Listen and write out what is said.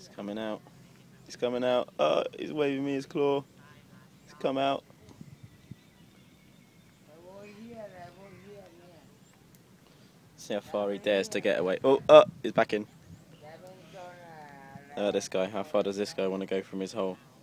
He's coming out. He's coming out. Oh, he's waving me his claw. He's come out. See how far he dares to get away. Oh, he's back in. This guy. How far does this guy want to go from his hole?